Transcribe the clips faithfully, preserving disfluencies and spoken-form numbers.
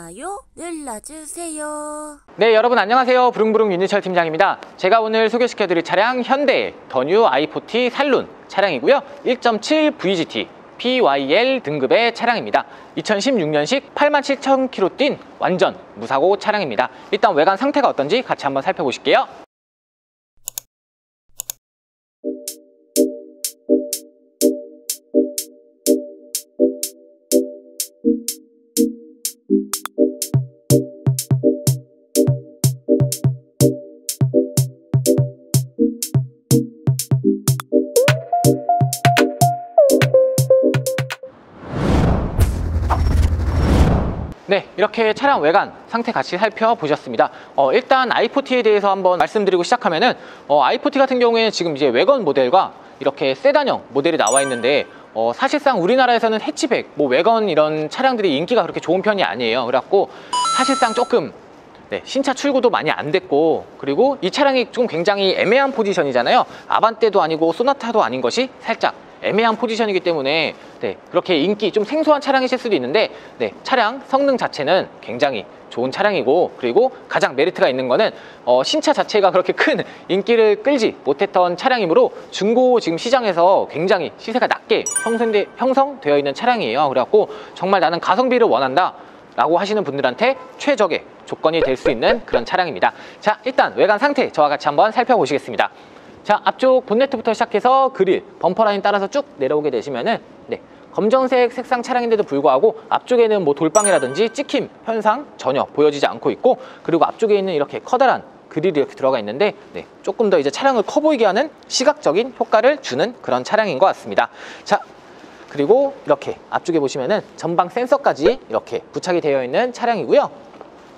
좋아요 눌러주세요. 네, 여러분 안녕하세요. 부릉부릉 윤희철 팀장입니다. 제가 오늘 소개시켜드릴 차량 현대 더 뉴 아이 포티 살룬 차량이고요. 일 점 칠 브이지티 피와이엘 등급의 차량입니다. 이천십육 년식 팔만 칠천 킬로미터 뛴 완전 무사고 차량입니다. 일단 외관 상태가 어떤지 같이 한번 살펴보실게요. 네, 이렇게 차량 외관 상태 같이 살펴보셨습니다. 어, 일단 아이 포티에 대해서 한번 말씀드리고 시작하면은 어, 아이 포티 같은 경우에는 지금 이제 외관 모델과 이렇게 세단형 모델이 나와 있는데 어, 사실상 우리나라에서는 해치백, 뭐 외관 이런 차량들이 인기가 그렇게 좋은 편이 아니에요. 그래갖고 사실상 조금 네, 신차 출고도 많이 안 됐고, 그리고 이 차량이 좀 굉장히 애매한 포지션이잖아요. 아반떼도 아니고 소나타도 아닌 것이 살짝 애매한 포지션이기 때문에 네, 그렇게 인기 좀 생소한 차량이실 수도 있는데 네, 차량 성능 자체는 굉장히 좋은 차량이고, 그리고 가장 메리트가 있는 거는 어, 신차 자체가 그렇게 큰 인기를 끌지 못했던 차량이므로 중고 지금 시장에서 굉장히 시세가 낮게 형성되, 형성되어 있는 차량이에요. 그래갖고 정말 나는 가성비를 원한다 라고 하시는 분들한테 최적의 조건이 될 수 있는 그런 차량입니다. 자, 일단 외관 상태 저와 같이 한번 살펴보시겠습니다. 자, 앞쪽 본네트부터 시작해서 그릴, 범퍼 라인 따라서 쭉 내려오게 되시면은 네, 검정색 색상 차량인데도 불구하고 앞쪽에는 뭐 돌방이라든지 찍힘 현상 전혀 보여지지 않고 있고, 그리고 앞쪽에 있는 이렇게 커다란 그릴이 이렇게 들어가 있는데 네, 조금 더 이제 차량을 커 보이게 하는 시각적인 효과를 주는 그런 차량인 것 같습니다. 자, 그리고 이렇게 앞쪽에 보시면은 전방 센서까지 이렇게 부착이 되어 있는 차량이고요.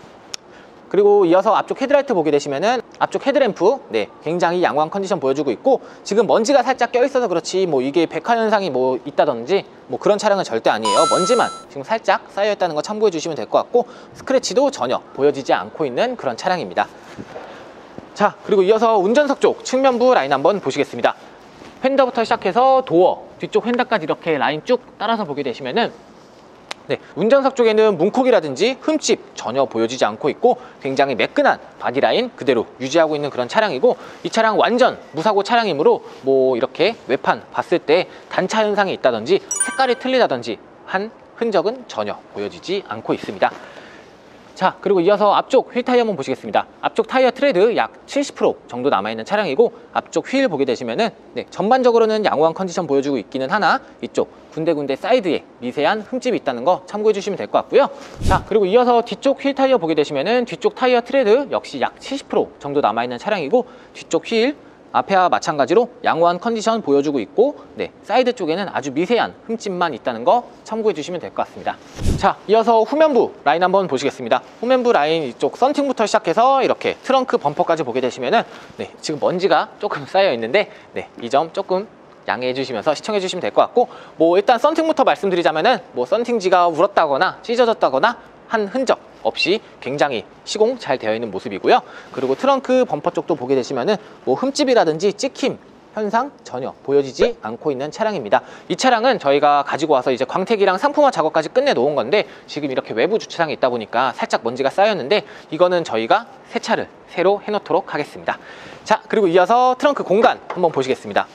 그리고 이어서 앞쪽 헤드라이트 보게 되시면은 앞쪽 헤드램프 네, 굉장히 양호한 컨디션 보여주고 있고, 지금 먼지가 살짝 껴있어서 그렇지 뭐 이게 백화 현상이 뭐 있다든지 뭐 그런 차량은 절대 아니에요. 먼지만 지금 살짝 쌓여 있다는 거 참고해 주시면 될 것 같고, 스크래치도 전혀 보여지지 않고 있는 그런 차량입니다. 자, 그리고 이어서 운전석 쪽 측면부 라인 한번 보시겠습니다. 휀더부터 시작해서 도어, 뒤쪽 휀더까지 이렇게 라인 쭉 따라서 보게 되시면은 네, 운전석 쪽에는 문콕이라든지 흠집 전혀 보여지지 않고 있고 굉장히 매끈한 바디라인 그대로 유지하고 있는 그런 차량이고, 이 차량 완전 무사고 차량이므로 뭐 이렇게 외판 봤을 때 단차 현상이 있다든지 색깔이 틀리다든지 한 흔적은 전혀 보여지지 않고 있습니다. 자, 그리고 이어서 앞쪽 휠 타이어 한번 보시겠습니다. 앞쪽 타이어 트레드 약 칠십 퍼센트 정도 남아있는 차량이고, 앞쪽 휠 보게 되시면은 네, 전반적으로는 양호한 컨디션 보여주고 있기는 하나 이쪽 군데군데 사이드에 미세한 흠집이 있다는 거 참고해 주시면 될 것 같고요. 자, 그리고 이어서 뒤쪽 휠 타이어 보게 되시면은 뒤쪽 타이어 트레드 역시 약 칠십 퍼센트 정도 남아있는 차량이고, 뒤쪽 휠 앞에와 마찬가지로 양호한 컨디션 보여주고 있고 네, 사이드 쪽에는 아주 미세한 흠집만 있다는 거 참고해 주시면 될 것 같습니다. 자, 이어서 후면부 라인 한번 보시겠습니다. 후면부 라인 이쪽 썬팅부터 시작해서 이렇게 트렁크 범퍼까지 보게 되시면은 네, 지금 먼지가 조금 쌓여 있는데 네, 이 점 조금 양해해 주시면서 시청해 주시면 될 것 같고, 뭐 일단 썬팅부터 말씀드리자면은 뭐 썬팅지가 울었다거나 찢어졌다거나 한 흔적 없이 굉장히 시공 잘 되어 있는 모습이고요. 그리고 트렁크 범퍼 쪽도 보게 되시면은 뭐 흠집이라든지 찍힘 현상 전혀 보여지지 않고 있는 차량입니다. 이 차량은 저희가 가지고 와서 이제 광택이랑 상품화 작업까지 끝내 놓은 건데, 지금 이렇게 외부 주차장에 있다 보니까 살짝 먼지가 쌓였는데 이거는 저희가 세차를 새로 해 놓도록 하겠습니다. 자, 그리고 이어서 트렁크 공간 한번 보시겠습니다.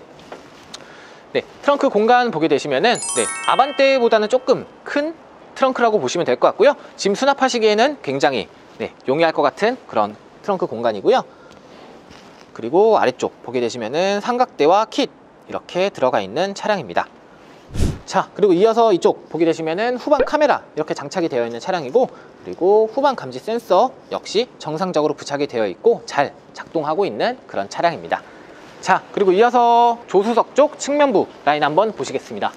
네, 트렁크 공간 보게 되시면은 네, 아반떼보다는 조금 큰 트렁크라고 보시면 될 것 같고요. 짐 수납하시기에는 굉장히 네, 용이할 것 같은 그런 트렁크 공간이고요. 그리고 아래쪽 보게 되시면은 삼각대와 킷 이렇게 들어가 있는 차량입니다. 자, 그리고 이어서 이쪽 보게 되시면은 후방 카메라 이렇게 장착이 되어 있는 차량이고, 그리고 후방 감지 센서 역시 정상적으로 부착이 되어 있고 잘 작동하고 있는 그런 차량입니다. 자, 그리고 이어서 조수석 쪽 측면부 라인 한번 보시겠습니다.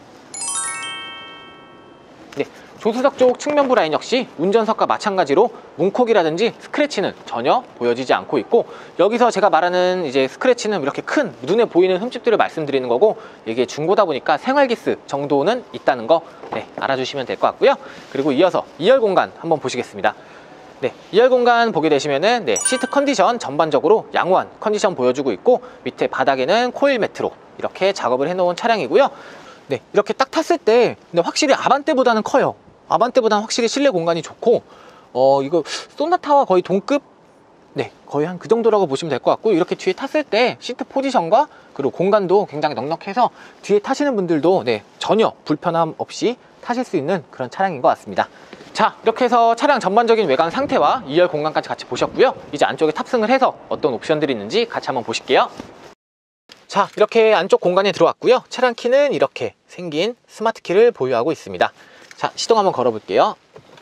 네, 조수석 쪽 측면부 라인 역시 운전석과 마찬가지로 문콕이라든지 스크래치는 전혀 보여지지 않고 있고, 여기서 제가 말하는 이제 스크래치는 이렇게 큰 눈에 보이는 흠집들을 말씀드리는 거고, 이게 중고다 보니까 생활기스 정도는 있다는 거 네, 알아주시면 될 것 같고요. 그리고 이어서 이열 공간 한번 보시겠습니다. 네, 이열 공간 보게 되시면은 네, 시트 컨디션 전반적으로 양호한 컨디션 보여주고 있고, 밑에 바닥에는 코일 매트로 이렇게 작업을 해 놓은 차량이고요. 네, 이렇게 딱 탔을 때 근데 확실히 아반떼보다는 커요. 아반떼보다는 확실히 실내 공간이 좋고, 어 이거 소나타와 거의 동급, 네 거의 한 그 정도라고 보시면 될 것 같고, 이렇게 뒤에 탔을 때 시트 포지션과 그리고 공간도 굉장히 넉넉해서 뒤에 타시는 분들도 네 전혀 불편함 없이 타실 수 있는 그런 차량인 것 같습니다. 자, 이렇게 해서 차량 전반적인 외관 상태와 이 열 공간까지 같이 보셨고요. 이제 안쪽에 탑승을 해서 어떤 옵션들이 있는지 같이 한번 보실게요. 자, 이렇게 안쪽 공간에 들어왔고요. 차량 키는 이렇게 생긴 스마트 키를 보유하고 있습니다. 자, 시동 한번 걸어 볼게요.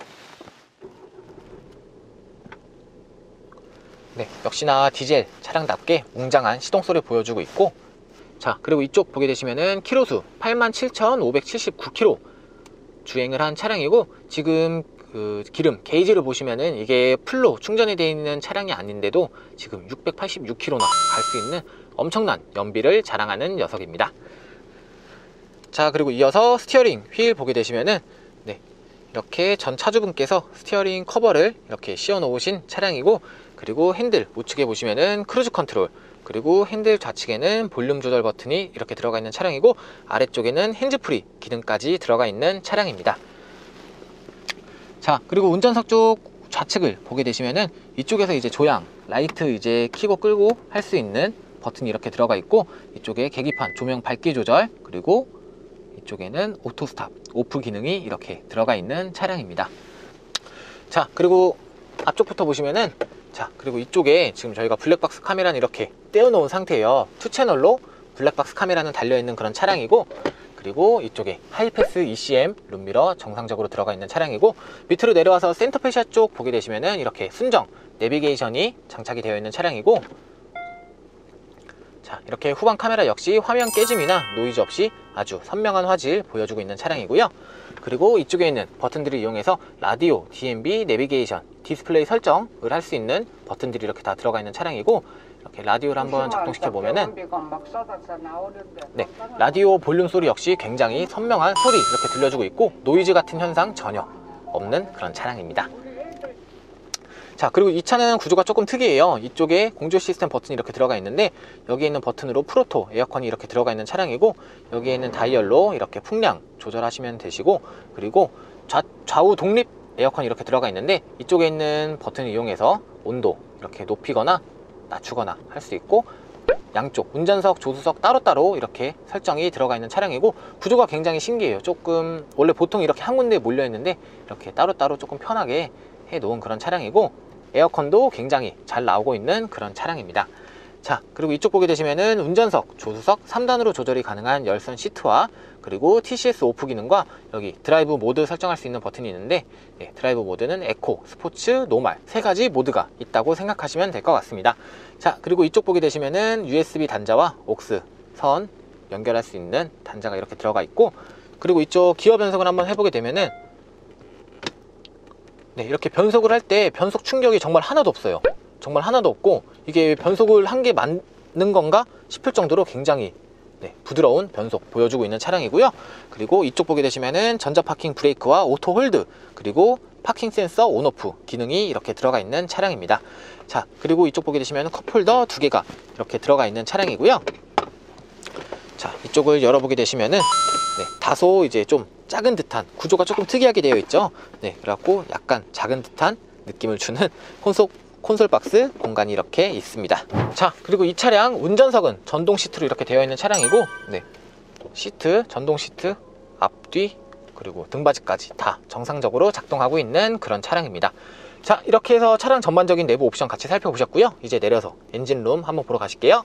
네, 역시나 디젤 차량답게 웅장한 시동 소리 보여주고 있고, 자, 그리고 이쪽 보게 되시면은 키로수 팔만 칠천오백칠십구 킬로미터 주행을 한 차량이고, 지금 그 기름 게이지를 보시면은 이게 풀로 충전이 되어 있는 차량이 아닌데도 지금 육백팔십육 킬로미터나 갈 수 있는 엄청난 연비를 자랑하는 녀석입니다. 자, 그리고 이어서 스티어링 휠 보게 되시면은 네, 이렇게 전 차주분께서 스티어링 커버를 이렇게 씌워 놓으신 차량이고, 그리고 핸들 우측에 보시면은 크루즈 컨트롤, 그리고 핸들 좌측에는 볼륨 조절 버튼이 이렇게 들어가 있는 차량이고, 아래쪽에는 핸즈프리 기능까지 들어가 있는 차량입니다. 자, 그리고 운전석 쪽 좌측을 보게 되시면은 이쪽에서 이제 조향, 라이트 이제 켜고 끄고 할 수 있는 버튼이 이렇게 들어가 있고, 이쪽에 계기판 조명 밝기 조절, 그리고 이쪽에는 오토 스탑, 오프 기능이 이렇게 들어가 있는 차량입니다. 자, 그리고 앞쪽부터 보시면은, 자, 그리고 이쪽에 지금 저희가 블랙박스 카메라는 이렇게 떼어놓은 상태예요. 투 채널로 블랙박스 카메라는 달려있는 그런 차량이고, 그리고 이쪽에 하이패스 이씨엠 룸미러 정상적으로 들어가 있는 차량이고, 밑으로 내려와서 센터페시아 쪽 보게 되시면은 이렇게 순정 내비게이션이 장착이 되어 있는 차량이고, 자, 이렇게 후방 카메라 역시 화면 깨짐이나 노이즈 없이 아주 선명한 화질 보여주고 있는 차량이고요. 그리고 이쪽에 있는 버튼들을 이용해서 라디오, 디엠비, 내비게이션, 디스플레이 설정을 할 수 있는 버튼들이 이렇게 다 들어가 있는 차량이고, 이렇게 라디오를 한번 작동시켜 보면은 네, 라디오 볼륨 소리 역시 굉장히 선명한 소리 이렇게 들려주고 있고, 노이즈 같은 현상 전혀 없는 그런 차량입니다. 자, 그리고 이 차는 구조가 조금 특이해요. 이쪽에 공조 시스템 버튼이 이렇게 들어가 있는데, 여기에 있는 버튼으로 프로토 에어컨이 이렇게 들어가 있는 차량이고, 여기에 있는 다이얼로 이렇게 풍량 조절하시면 되시고, 그리고 좌, 좌우 독립 에어컨이 이렇게 들어가 있는데, 이쪽에 있는 버튼을 이용해서 온도 이렇게 높이거나 낮추거나 할 수 있고, 양쪽 운전석, 조수석 따로따로 이렇게 설정이 들어가 있는 차량이고, 구조가 굉장히 신기해요. 조금 원래 보통 이렇게 한 군데에 몰려 있는데 이렇게 따로따로 조금 편하게 해 놓은 그런 차량이고, 에어컨도 굉장히 잘 나오고 있는 그런 차량입니다. 자, 그리고 이쪽 보게 되시면은 운전석, 조수석 삼 단으로 조절이 가능한 열선 시트와, 그리고 티씨에스 오프 기능과 여기 드라이브 모드 설정할 수 있는 버튼이 있는데, 예, 드라이브 모드는 에코, 스포츠, 노말 세 가지 모드가 있다고 생각하시면 될 것 같습니다. 자, 그리고 이쪽 보게 되시면은 유에스비 단자와 옥스 선 연결할 수 있는 단자가 이렇게 들어가 있고, 그리고 이쪽 기어 변속을 한번 해보게 되면은 네, 이렇게 변속을 할 때 변속 충격이 정말 하나도 없어요. 정말 하나도 없고, 이게 변속을 한 게 맞는 건가 싶을 정도로 굉장히 네, 부드러운 변속 보여주고 있는 차량이고요. 그리고 이쪽 보게 되시면은 전자 파킹 브레이크와 오토 홀드, 그리고 파킹 센서 온오프 기능이 이렇게 들어가 있는 차량입니다. 자, 그리고 이쪽 보게 되시면 컵홀더 두 개가 이렇게 들어가 있는 차량이고요. 자, 이쪽을 열어보게 되시면은 네, 다소 이제 좀 작은 듯한, 구조가 조금 특이하게 되어 있죠. 네, 그래갖고 약간 작은 듯한 느낌을 주는 콘솔, 콘솔 박스 공간이 이렇게 있습니다. 자, 그리고 이 차량 운전석은 전동 시트로 이렇게 되어 있는 차량이고, 네, 시트, 전동 시트, 앞뒤, 그리고 등받이까지 다 정상적으로 작동하고 있는 그런 차량입니다. 자, 이렇게 해서 차량 전반적인 내부 옵션 같이 살펴보셨고요. 이제 내려서 엔진룸 한번 보러 가실게요.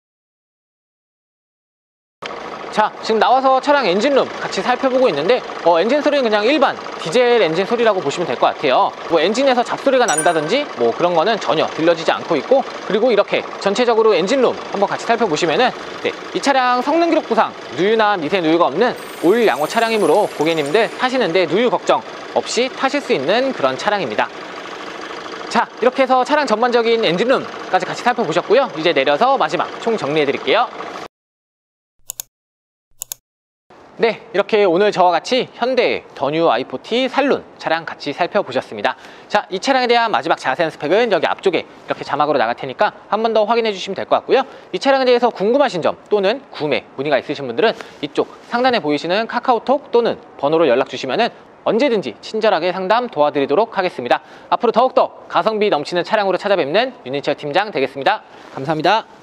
자, 지금 나와서 차량 엔진룸 같이 살펴보고 있는데, 어, 엔진 소리는 그냥 일반 디젤 엔진 소리라고 보시면 될 것 같아요. 뭐 엔진에서 잡소리가 난다든지 뭐 그런 거는 전혀 들려지지 않고 있고, 그리고 이렇게 전체적으로 엔진룸 한번 같이 살펴보시면은 네, 이 차량 성능 기록부상 누유나 미세 누유가 없는 올 양호 차량이므로 고객님들 타시는데 누유 걱정 없이 타실 수 있는 그런 차량입니다. 자, 이렇게 해서 차량 전반적인 엔진룸까지 같이 살펴보셨고요. 이제 내려서 마지막 총 정리해 드릴게요. 네, 이렇게 오늘 저와 같이 현대 더 뉴 아이 포티 살룬 차량 같이 살펴보셨습니다. 자, 이 차량에 대한 마지막 자세한 스펙은 여기 앞쪽에 이렇게 자막으로 나갈 테니까 한 번 더 확인해 주시면 될 것 같고요. 이 차량에 대해서 궁금하신 점 또는 구매 문의가 있으신 분들은 이쪽 상단에 보이시는 카카오톡 또는 번호로 연락 주시면은 언제든지 친절하게 상담 도와드리도록 하겠습니다. 앞으로 더욱더 가성비 넘치는 차량으로 찾아뵙는 윤인철 팀장 되겠습니다. 감사합니다.